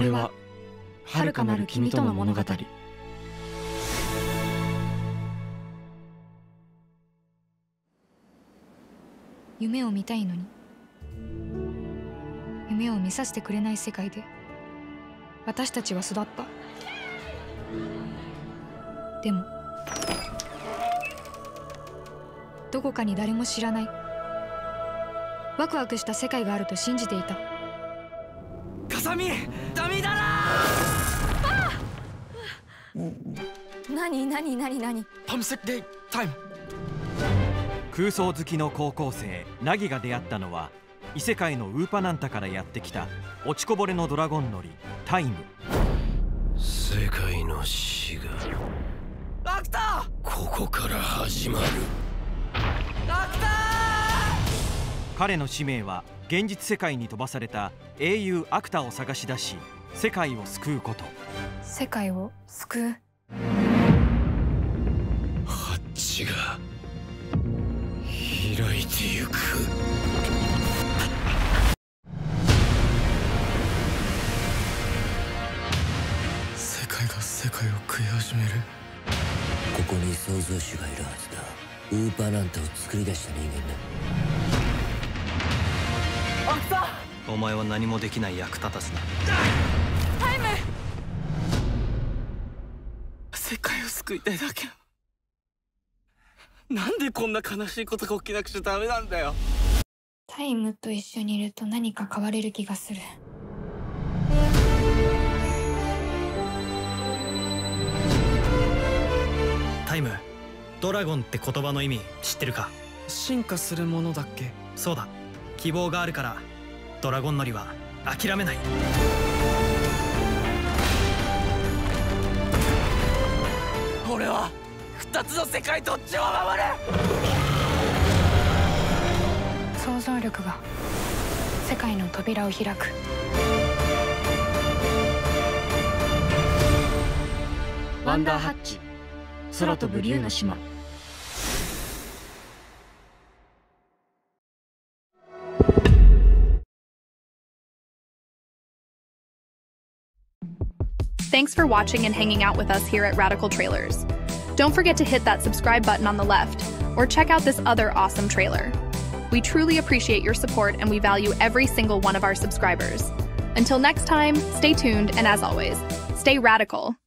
れは遥かなる君との物語。 夢を見たいのに、夢を見させてくれない世界で私たちは育った。でもどこかに誰も知らないワクワクした世界があると信じていた。 カサミ、ダミだな。 何パムセックデイタイム。 空想好きの高校生ナギが出会ったのは異世界のウーパナンタからやってきた落ちこぼれのドラゴン乗りタイム。 世界の死がアクタここから始まる。 アクタ彼の使命は現実世界に飛ばされた英雄アクタを探し出し世界を救うこと。 世界を救う。 ハッチが開いてゆく。 世界が世界を食い始める。 ここに創造主がいるはずだ。ウーパーナンタを作り出した人間だ。 アクタ。 お前は何もできない役立たずだ。 タイム。世界を救いたいだけ。なんでこんな悲しいことが起きなくちゃダメなんだよ。 タイムと一緒にいると何か変われる気がする。 タイム、ドラゴンって言葉の意味知ってるか？ 進化するものだっけ？ そうだ、希望があるからドラゴン乗りは諦めない。 俺は二つの世界どっちを守る。 想像力が世界の扉を開く。 ワンダーハッチ、空飛ぶ竜の島。 Thanks for watching and hanging out with us here at Radical Trailers. Don't forget to hit that subscribe button on the left, or check out this other awesome trailer. We truly appreciate your support and we value every single one of our subscribers. Until next time, stay tuned and as always, stay radical.